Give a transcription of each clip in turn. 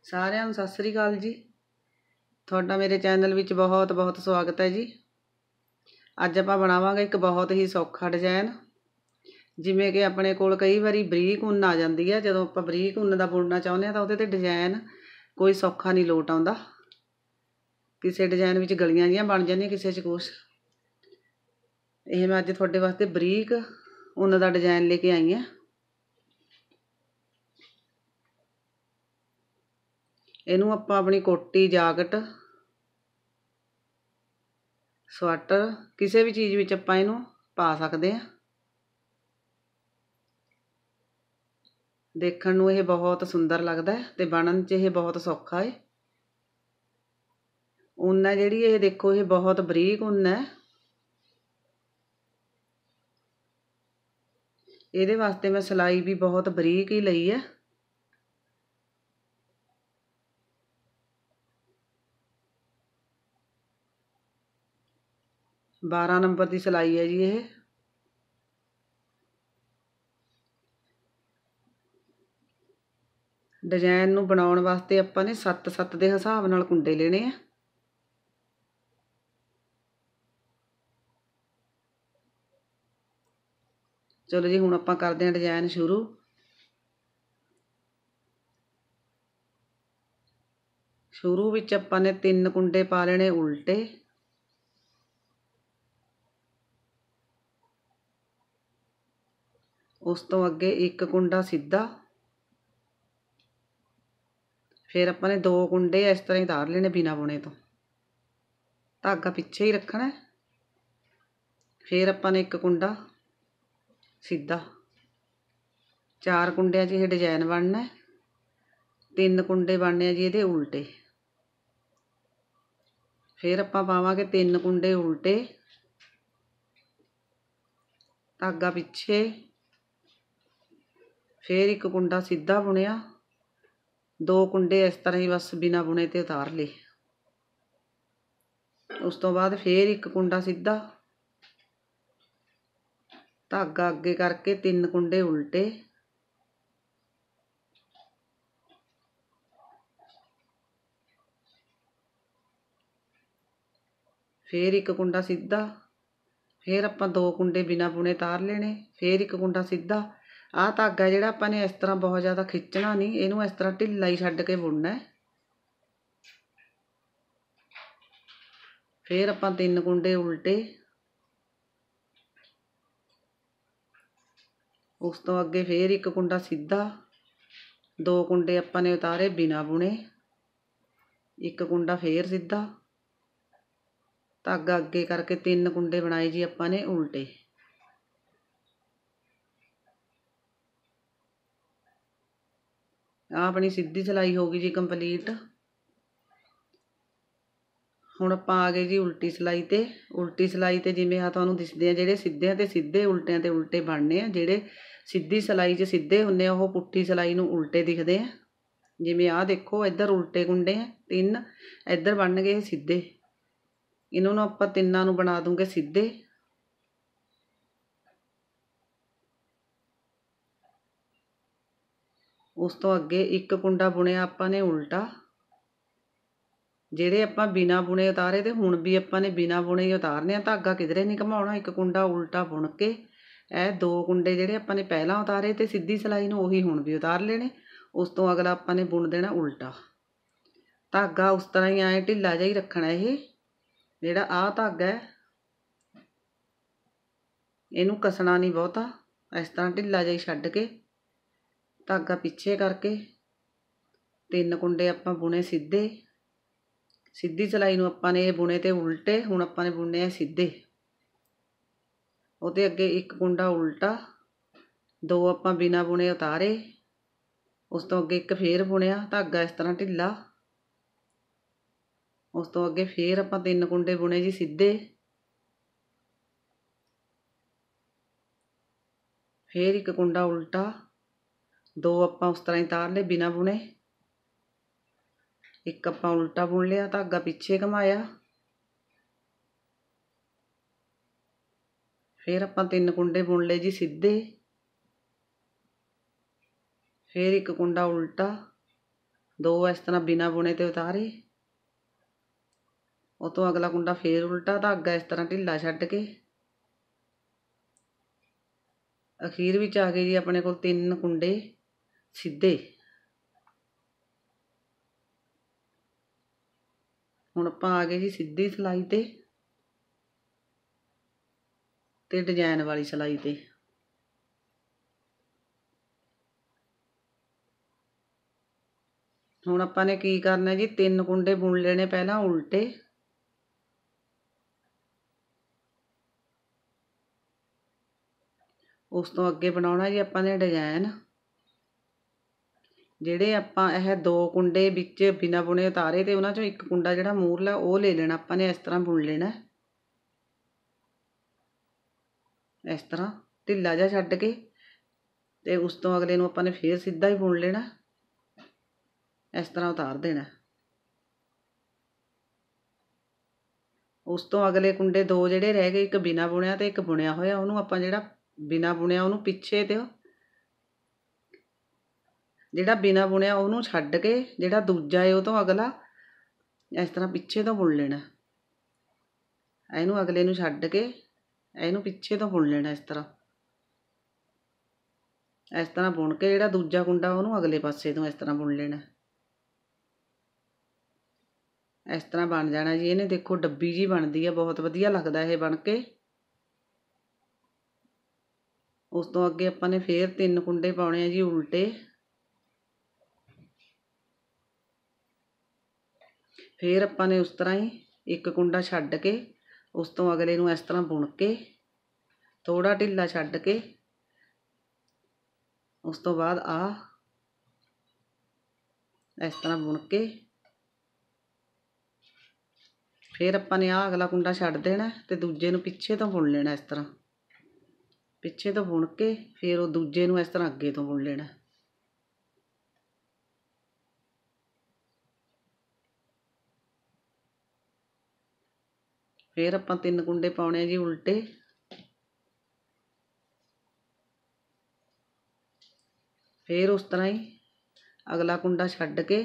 ਸਾਰਿਆਂ ਨੂੰ ਸਤਿ ਸ੍ਰੀ ਅਕਾਲ ਜੀ। ਤੁਹਾਡਾ ਮੇਰੇ ਚੈਨਲ ਵਿੱਚ ਬਹੁਤ ਬਹੁਤ ਸਵਾਗਤ ਹੈ ਜੀ। ਅੱਜ ਆਪਾਂ ਬਣਾਵਾਂਗੇ ਇੱਕ ਬਹੁਤ ਹੀ ਸੌਖਾ ਡਿਜ਼ਾਈਨ। ਜਿਵੇਂ ਕਿ ਆਪਣੇ ਕੋਲ ਕਈ ਵਾਰੀ ਬਰੀਕ ਉੱਨ ਆ ਜਾਂਦੀ ਹੈ, ਜਦੋਂ ਆਪਾਂ ਬਰੀਕ ਉੱਨ ਦਾ ਬੁਣਨਾ ਚਾਹੁੰਦੇ ਹਾਂ ਤਾਂ ਉਹਦੇ ਤੇ ਡਿਜ਼ਾਈਨ ਕੋਈ ਸੌਖਾ ਨਹੀਂ ਲੋਟ ਆਉਂਦਾ। ਕਿਸੇ ਡਿਜ਼ਾਈਨ ਵਿੱਚ ਗਲੀਆਂ ਜਿਹੀਆਂ ਬਣ ਜਾਂਦੀਆਂ, ਕਿਸੇ 'ਚ ਕੁਛ। ਇਹ ਮੈਂ ਅੱਜ ਤੁਹਾਡੇ ਵਾਸਤੇ ਬਰੀਕ ਉੱਨ ਦਾ ਡਿਜ਼ਾਈਨ ਲੈ ਕੇ ਆਈ ਹਾਂ। ਇਹਨੂੰ ਆਪਾਂ ਆਪਣੀ ਕੋਟੀ, ਜਾਕਟ, ਸਵੈਟਰ ਕਿਸੇ ਵੀ ਚੀਜ਼ ਵਿੱਚ ਆਪਾਂ ਇਹਨੂੰ ਪਾ ਸਕਦੇ ਹਾਂ। ਦੇਖਣ ਨੂੰ ਇਹ ਬਹੁਤ ਸੁੰਦਰ ਲੱਗਦਾ ਹੈ ਤੇ ਬਣਨ 'ਚ ਇਹ ਬਹੁਤ ਸੌਖਾ ਹੈ। ਉੱਨ ਹੈ ਜਿਹੜੀ, ਇਹ ਦੇਖੋ, ਇਹ ਬਹੁਤ ਬਰੀਕ ਉੱਨ ਹੈ। ਇਹਦੇ ਵਾਸਤੇ ਮੈਂ ਸਿਲਾਈ ਵੀ ਬਹੁਤ ਬਰੀਕ ਹੀ ਲਈ ਹੈ। ਬਾਰਾਂ ਨੰਬਰ ਦੀ ਸਿਲਾਈ ਹੈ ਜੀ ਇਹ। ਡਿਜ਼ਾਈਨ ਨੂੰ ਬਣਾਉਣ ਵਾਸਤੇ ਆਪਾਂ ਨੇ 7-7 ਦੇ ਹਿਸਾਬ ਨਾਲ ਕੁੰਡੇ ਲੈਣੇ ਆ। ਚਲੋ ਜੀ, ਹੁਣ ਆਪਾਂ ਕਰਦੇ ਹਾਂ ਡਿਜ਼ਾਈਨ ਸ਼ੁਰੂ। ਸ਼ੁਰੂ ਵਿੱਚ ਆਪਾਂ ਨੇ 3 ਕੁੰਡੇ ਪਾ ਲੈਣੇ ਉਲਟੇ। ਉਸ ਤੋਂ ਅੱਗੇ 1 ਕੁੰਡਾ ਸਿੱਧਾ। ਫਿਰ ਆਪਾਂ ਨੇ 2 ਕੁੰਡੇ ਇਸ ਤਰ੍ਹਾਂ ਹੀ ਉਤਾਰ ਲੈਣੇ ਬਿਨਾਂ ਬੁਣੇ ਤੋਂ। ਧਾਗਾ ਪਿੱਛੇ ਹੀ ਰੱਖਣਾ। ਫਿਰ ਆਪਾਂ ਨੇ 1 ਕੁੰਡਾ ਸਿੱਧਾ। 4 ਕੁੰਡਿਆਂ 'ਚ ਇਹ ਡਿਜ਼ਾਈਨ ਬਣਨਾ। 3 ਕੁੰਡੇ ਬਣਨੇ ਆ ਜੀ ਇਹਦੇ ਉਲਟੇ। ਫਿਰ ਆਪਾਂ ਪਾਵਾਂਗੇ 3 ਕੁੰਡੇ ਉਲਟੇ, ਧਾਗਾ ਪਿੱਛੇ। ਫਿਰ 1 ਕੁੰਡਾ ਸਿੱਧਾ ਬੁਣਿਆ। 2 ਕੁੰਡੇ ਇਸ ਤਰ੍ਹਾਂ ਹੀ ਬਸ ਬਿਨਾਂ ਬੁਣੇ ਤੇ ਉਤਾਰ ਲਏ। ਉਸ ਤੋਂ ਬਾਅਦ ਫਿਰ 1 ਕੁੰਡਾ ਸਿੱਧਾ, ਧਾਗਾ ਅੱਗੇ ਕਰਕੇ 3 ਕੁੰਡੇ ਉਲਟੇ। ਫਿਰ 1 ਕੁੰਡਾ ਸਿੱਧਾ। ਫਿਰ ਆਪਾਂ 2 ਕੁੰਡੇ ਬਿਨਾਂ ਬੁਣੇ ਉਤਾਰ ਲੈਣੇ। ਫਿਰ 1 ਕੁੰਡਾ ਸਿੱਧਾ। ਆਹ ਧਾਗਾ ਜਿਹੜਾ ਆਪਾਂ ਨੇ ਇਸ ਤਰ੍ਹਾਂ ਬਹੁਤ ਜ਼ਿਆਦਾ ਖਿੱਚਣਾ ਨਹੀਂ, ਇਹਨੂੰ ਇਸ ਤਰ੍ਹਾਂ ਢਿੱਲਾ ਹੀ ਛੱਡ ਕੇ ਬੁਣਨਾ ਹੈ। ਫਿਰ ਆਪਾਂ 3 ਕੁੰਡੇ ਉਲਟੇ। ਉਸ ਤੋਂ ਅੱਗੇ ਫਿਰ 1 ਕੁੰਡਾ ਸਿੱਧਾ। 2 ਕੁੰਡੇ ਆਪਾਂ ਨੇ ਉਤਾਰੇ ਬਿਨਾਂ ਬੁਣੇ। 1 ਕੁੰਡਾ ਫਿਰ ਸਿੱਧਾ, ਧਾਗਾ ਅੱਗੇ ਕਰਕੇ 3 ਕੁੰਡੇ ਬਣਾਏ ਜੀ ਆਪਾਂ ਨੇ ਉਲਟੇ। ਆਹ ਆਪਣੀ ਸਿੱਧੀ ਸਿਲਾਈ ਹੋ ਗਈ ਜੀ ਕੰਪਲੀਟ। ਹੁਣ ਆਪਾਂ ਆ ਗਏ ਜੀ ਉਲਟੀ ਸਿਲਾਈ ਤੇ। ਉਲਟੀ ਸਿਲਾਈ ਤੇ ਜਿਵੇਂ ਆ ਤੁਹਾਨੂੰ ਦਿਸਦੇ ਆ, ਜਿਹੜੇ ਸਿੱਧਿਆਂ ਤੇ ਸਿੱਧੇ, ਉਲਟਿਆਂ ਤੇ ਉਲਟੇ ਬਣਨੇ ਆ। ਜਿਹੜੇ ਸਿੱਧੀ ਸਿਲਾਈ 'ਚ ਸਿੱਧੇ ਹੁੰਦੇ ਆ, ਉਹ ਪੁੱਠੀ ਸਿਲਾਈ ਨੂੰ ਉਲਟੇ ਦਿਖਦੇ ਆ। ਜਿਵੇਂ ਆਹ ਦੇਖੋ, ਇੱਧਰ ਉਲਟੇ ਕੁੰਡੇ ਆ 3, ਇੱਧਰ ਬਣ ਗਏ ਸਿੱਧੇ। ਇਹਨਾਂ ਨੂੰ ਆਪਾਂ ਤਿੰਨਾਂ ਨੂੰ ਬਣਾ ਦੂੰਗੇ ਸਿੱਧੇ। ਉਸ ਤੋਂ ਅੱਗੇ 1 ਕੁੰਡਾ ਬੁਣਿਆ ਆਪਾਂ ਨੇ ਉਲਟਾ। ਜਿਹੜੇ ਆਪਾਂ ਬਿਨਾਂ ਬੁਣੇ ਉਤਾਰੇ ਤੇ ਹੁਣ ਵੀ ਆਪਾਂ ਨੇ ਬਿਨਾਂ ਬੁਣੇ ਹੀ ਉਤਾਰਨੇ ਆ। ਧਾਗਾ ਕਿਧਰੇ ਨਹੀਂ ਘਮਾਉਣਾ। 1 ਕੁੰਡਾ ਉਲਟਾ ਬੁਣ ਕੇ ਇਹ 2 ਕੁੰਡੇ ਜਿਹੜੇ ਆਪਾਂ ਨੇ ਪਹਿਲਾਂ ਉਤਾਰੇ ਤੇ ਸਿੱਧੀ ਸਿਲਾਈ ਨੂੰ, ਉਹੀ ਹੁਣ ਵੀ ਉਤਾਰ ਲੈਣੇ। ਉਸ ਤੋਂ ਅਗਲਾ ਆਪਾਂ ਨੇ ਬੁਣ ਦੇਣਾ ਉਲਟਾ। ਧਾਗਾ ਉਸ ਤਰ੍ਹਾਂ ਹੀ ਐਂ ਢਿੱਲਾ ਜਿਹਾ ਹੀ ਰੱਖਣਾ। ਇਹ ਜਿਹੜਾ ਆਹ ਧਾਗਾ ਹੈ, ਇਹਨੂੰ ਕੱਸਣਾ ਨਹੀਂ ਬਹੁਤਾ। ਇਸ ਤਰ੍ਹਾਂ ਢਿੱਲਾ ਜਿਹਾ ਹੀ ਛੱਡ ਕੇ ਧਾਗਾ ਪਿੱਛੇ ਕਰਕੇ 3 ਕੁੰਡੇ ਆਪਾਂ ਬੁਣੇ ਸਿੱਧੇ। ਸਿੱਧੀ ਸਿਲਾਈ ਨੂੰ ਆਪਾਂ ਨੇ ਇਹ ਬੁਣੇ ਤੇ ਉਲਟੇ, ਹੁਣ ਆਪਾਂ ਨੇ ਬੁਣਨੇ ਆ ਸਿੱਧੇ। ਉਹਦੇ ਅੱਗੇ 1 ਕੁੰਡਾ ਉਲਟਾ, 2 ਆਪਾਂ ਬਿਨਾਂ ਬੁਣੇ ਉਤਾਰੇ। ਉਸ ਤੋਂ ਅੱਗੇ 1 ਫੇਰ ਬੁਣਿਆ, ਧਾਗਾ ਇਸ ਤਰ੍ਹਾਂ ਢਿੱਲਾ। ਉਸ ਤੋਂ ਅੱਗੇ ਫੇਰ ਆਪਾਂ 3 ਕੁੰਡੇ ਬੁਣੇ ਜੀ ਸਿੱਧੇ। ਫੇਰ 1 ਕੁੰਡਾ ਉਲਟਾ, 2 ਆਪਾਂ ਉਸ ਤਰ੍ਹਾਂ ਹੀ ਉਤਾਰ ਲਏ ਬਿਨਾਂ ਬੁਣੇ। 1 ਆਪਾਂ ਉਲਟਾ ਬੁਣ ਲਿਆ, ਧਾਗਾ ਪਿੱਛੇ ਘਮਾਇਆ। ਫਿਰ ਆਪਾਂ 3 ਕੁੰਡੇ ਬੁਣ ਲਏ ਜੀ ਸਿੱਧੇ। ਫਿਰ 1 ਕੁੰਡਾ ਉਲਟਾ, दो इस तरह बिना बुने ते उतारे। ਉਹ ਤੋਂ अगला कुंडा फिर उल्टा धागा इस तरह ढिला छड्ड के अखीर विच आ गए जी अपने कोल 3 कुंडे सीधे। हुण आपां आ गए जी सीधी सिलाई ते डिजाइन वाली सिलाई ते। हुण आपां ने की करना जी 3 कुंडे बुन लेने पहलां उल्टे। उस तो अगे बनाउणा जी आपां ने डिजाइन। ਜਿਹੜੇ ਆਪਾਂ ਇਹ 2 ਕੁੰਡੇ ਵਿੱਚ ਬਿਨਾ ਬੁਣੇ ਉਤਾਰੇ ਤੇ ਉਹਨਾਂ ਚੋਂ ਇੱਕ ਕੁੰਡਾ ਜਿਹੜਾ ਮੂਰਲਾ ਉਹ ਲੈ ਲੈਣਾ ਆਪਾਂ ਨੇ। ਇਸ ਤਰ੍ਹਾਂ ਬੁਣ ਲੈਣਾ, ਇਸ ਤਰ੍ਹਾਂ ਢਿੱਲਾ ਜਿਹਾ ਛੱਡ ਕੇ ਤੇ ਉਸ ਤੋਂ ਅਗਲੇ ਨੂੰ ਆਪਾਂ ਨੇ ਫੇਰ ਸਿੱਧਾ ਹੀ ਬੁਣ ਲੈਣਾ। ਇਸ ਤਰ੍ਹਾਂ ਉਤਾਰ ਦੇਣਾ। ਉਸ ਤੋਂ ਅਗਲੇ ਕੁੰਡੇ 2 ਜਿਹੜੇ ਰਹਿ ਗਏ, ਇੱਕ ਬਿਨਾ ਬੁਣਿਆ ਤੇ ਇੱਕ ਬੁਣਿਆ ਹੋਇਆ, ਉਹਨੂੰ ਆਪਾਂ ਜਿਹੜਾ ਬਿਨਾ ਬੁਣਿਆ ਉਹਨੂੰ ਪਿੱਛੇ ਤੇ ਜਿਹੜਾ ਬਿਨਾ ਬੁਣਿਆ ਉਹਨੂੰ ਛੱਡ ਕੇ ਜਿਹੜਾ ਦੂਜਾ ਹੈ ਉਹ ਤੋਂ ਅਗਲਾ ਇਸ ਤਰ੍ਹਾਂ ਪਿੱਛੇ ਤੋਂ ਬੁਣ ਲੈਣਾ। ਇਹਨੂੰ ਅਗਲੇ ਨੂੰ ਛੱਡ ਕੇ ਇਹਨੂੰ ਪਿੱਛੇ ਤੋਂ ਬੁਣ ਲੈਣਾ। ਇਸ ਤਰ੍ਹਾਂ ਬੁਣ ਕੇ ਜਿਹੜਾ ਦੂਜਾ ਕੁੰਡਾ ਉਹਨੂੰ ਅਗਲੇ ਪਾਸੇ ਤੋਂ ਇਸ ਤਰ੍ਹਾਂ ਬੁਣ ਲੈਣਾ। ਇਸ ਤਰ੍ਹਾਂ ਬਣ ਜਾਣਾ ਜੀ। ਇਹਨੇ ਦੇਖੋ ਡੱਬੀ ਜੀ ਬਣਦੀ ਹੈ, ਬਹੁਤ ਵਧੀਆ ਲੱਗਦਾ ਇਹ ਬਣ ਕੇ। ਉਸ ਤੋਂ ਅੱਗੇ ਆਪਾਂ ਨੇ ਫੇਰ 3 ਕੁੰਡੇ ਪਾਉਣੇ ਆ ਜੀ ਉਲਟੇ। फिर अपन ने उस तरह ही एक कुंडा छड्ड के उस तो अगले नूं इस तरह बुन के थोड़ा ढिला छड्ड के उस तो बाद इस तरह बुन के फिर अपन ने अगला कुंडा छड्ड देना ते दूजे नूं पिछे तो बुन लेना। इस तरह पिछे तो बुन के फिर वो दूजे नूं इस तरह अगे तो बुन लेना। फिर आपां 3 कुंडे पाउणे जी उल्टे। फिर उस तरह ही अगला कुंडा छड्ड के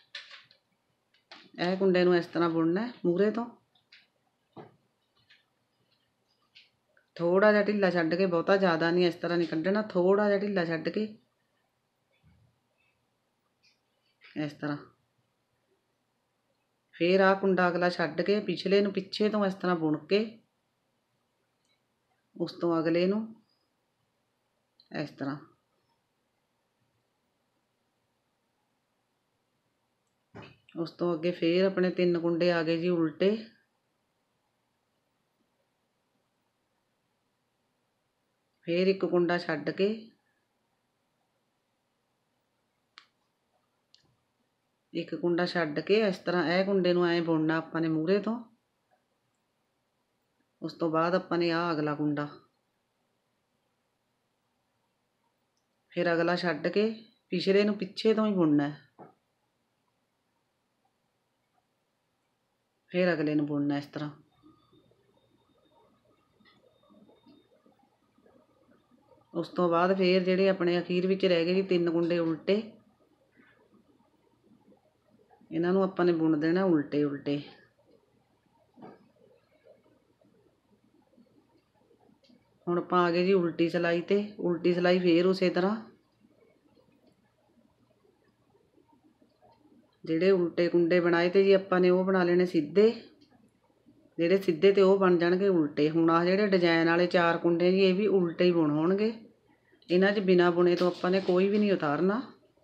यह कुंडे नूं इस तरह बुनना मूहरे तो थोड़ा जिहा ढिला छड्ड के, बहुता ज़्यादा नहीं, इस तरह नहीं कड्ढना, थोड़ा जिहा ढिला छड्ड के इस तरह। फिर कुंडा अगला छड्ड के पिछले नूं पिछे तो इस तरह बुन के उस तो अगले नूं इस तरह उस तो अगे फिर अपने 3 कुंडे आ गए जी उल्टे। फिर एक कुंडा छड्ड के एक कुंडा छड्ड के इस तरह यह कुंडे नूं ऐ बुनना आपां ने मूहरे तो। उस तो बाद आपां ने अगला कुंडा फिर अगला छड्ड के पिछले नूं पिछे तो ही बुनना है। फिर अगले नूं बुनना इस तरह। उस तो बाद फिर जिहड़े अपने अखीर विच रह गए जी 3 कुंडे उल्टे, इन्हां नूं आपां ने बुन देना उल्टे उल्टे। हुण आपां आ गए जी उल्टी सिलाई ते। उल्टी सिलाई फिर उस तरह जिहड़े उल्टे कुंडे बनाए ते जी आपां ने वो बना लेने सीधे। जिहड़े सीधे ते वो बन जाणगे उल्टे। हुण आ जिहड़े डिजाइन वाले 4 कुंडे जी ये भी उल्टे ही बुण होणगे। इन्हां 'च बिना बुने तो आपां ने कोई भी नहीं उतारना।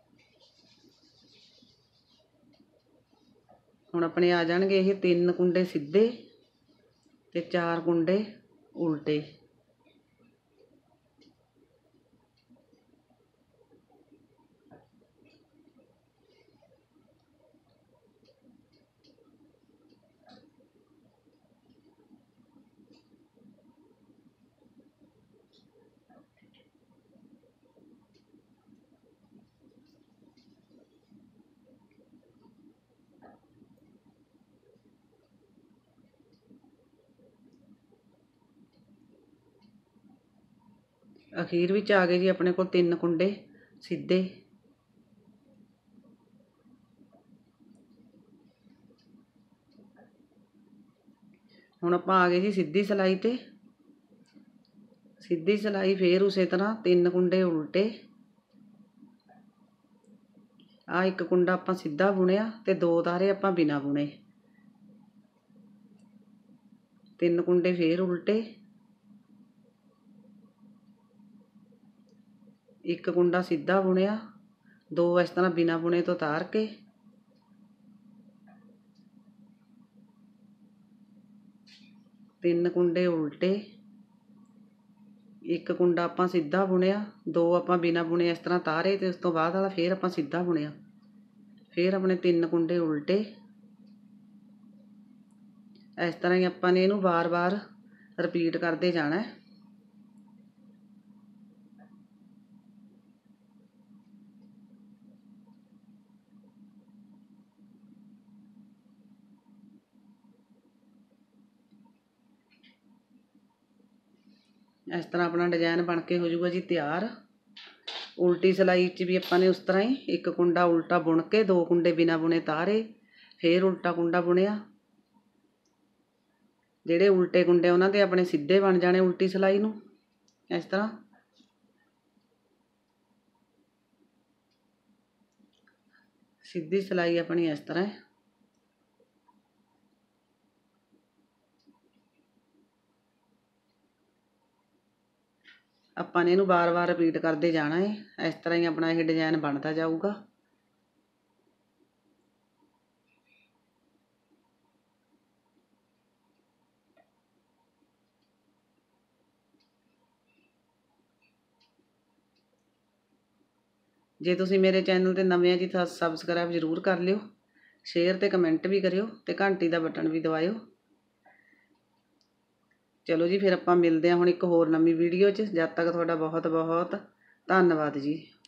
हुण अपने आ जाणगे ये 3 कुंडे सीधे ते 4 कुंडे उल्टे। अखीर विच आ गए जी अपने को 3 कुंडे सीधे। ਹੁਣ ਆਪਾਂ ਆ ਗਏ ਜੀ ਸਿੱਧੀ ਸਿਲਾਈ ਤੇ। ਸਿੱਧੀ ਸਿਲਾਈ ਫੇਰ ਉਸੇ ਤਰ੍ਹਾਂ 3 ਕੁੰਡੇ ਉਲਟੇ। ਆ ਇੱਕ ਕੁੰਡਾ ਆਪਾਂ ਸਿੱਧਾ ਬੁਣਿਆ ਤੇ 2 ਤਾਰੇ ਆਪਾਂ ਬਿਨਾ ਬੁਣੇ। 3 ਕੁੰਡੇ ਫੇਰ ਉਲਟੇ, ਇੱਕ ਕੁੰਡਾ ਸਿੱਧਾ ਬੁਣਿਆ, 2 ਇਸ ਤਰ੍ਹਾਂ ਬਿਨਾ ਬੁਣੇ ਤੋਂ ਤਾਰ ਕੇ, ਤਿੰਨ ਕੁੰਡੇ ਉਲਟੇ, ਇੱਕ ਕੁੰਡਾ ਆਪਾਂ ਸਿੱਧਾ ਬੁਣਿਆ, 2 ਆਪਾਂ ਬਿਨਾ ਬੁਣੇ ਇਸ ਤਰ੍ਹਾਂ ਤਾਰੇ ਤੇ ਉਸ ਤੋਂ ਬਾਅਦ ਵਾਲਾ ਫੇਰ ਆਪਾਂ ਸਿੱਧਾ ਬੁਣਿਆ। ਫੇਰ ਆਪਣੇ 3 ਕੁੰਡੇ ਉਲਟੇ। ਇਸ ਤਰ੍ਹਾਂ ਹੀ ਆਪਾਂ ਨੇ ਇਹਨੂੰ ਵਾਰ-ਵਾਰ ਰਿਪੀਟ ਕਰਦੇ ਜਾਣਾ। ਇਸ ਤਰ੍ਹਾਂ ਆਪਣਾ ਡਿਜ਼ਾਈਨ ਬਣ ਕੇ ਹੋ ਜਾਊਗਾ ਜੀ ਤਿਆਰ। ਉਲਟੀ ਸਿਲਾਈ 'ਚ ਵੀ ਆਪਾਂ ਨੇ ਉਸ ਤਰ੍ਹਾਂ ਹੀ ਇੱਕ ਕੁੰਡਾ ਉਲਟਾ ਬੁਣ ਕੇ 2 ਕੁੰਡੇ ਬਿਨਾ ਬੁਣੇ ਤਾਰੇ, ਫੇਰ ਉਲਟਾ ਕੁੰਡਾ ਬੁਣਿਆ। ਜਿਹੜੇ ਉਲਟੇ ਕੁੰਡੇ ਉਹਨਾਂ ਦੇ ਆਪਣੇ ਸਿੱਧੇ ਬਣ ਜਾਣੇ ਉਲਟੀ ਸਿਲਾਈ ਨੂੰ। ਇਸ ਤਰ੍ਹਾਂ ਸਿੱਧੀ ਸਿਲਾਈ ਆਪਣੀ ਇਸ ਤਰ੍ਹਾਂ ਹੈ। ਆਪਾਂ ਨੇ ਇਹਨੂੰ ਵਾਰ-ਵਾਰ ਰਿਪੀਟ ਕਰਦੇ ਜਾਣਾ ਹੈ। ਇਸ ਤਰ੍ਹਾਂ ਹੀ ਆਪਣਾ ਇਹ ਡਿਜ਼ਾਈਨ ਬਣਦਾ ਜਾਊਗਾ। ਜੇ ਤੁਸੀਂ ਮੇਰੇ ਚੈਨਲ ਤੇ ਨਵੇਂ ਆ ਜੀ ਤਾਂ ਸਬਸਕ੍ਰਾਈਬ ਜ਼ਰੂਰ ਕਰ ਲਿਓ, ਸ਼ੇਅਰ ਤੇ ਕਮੈਂਟ ਵੀ ਕਰਿਓ ਤੇ ਘੰਟੀ ਦਾ ਬਟਨ ਵੀ ਦਬਾਇਓ। ਚਲੋ ਜੀ ਫਿਰ ਆਪਾਂ ਮਿਲਦੇ ਹਾਂ ਹੁਣ ਇੱਕ ਹੋਰ ਨਵੀਂ ਵੀਡੀਓ 'ਚ। ਜਦ ਤੱਕ ਤੁਹਾਡਾ ਬਹੁਤ ਬਹੁਤ ਧੰਨਵਾਦ ਜੀ।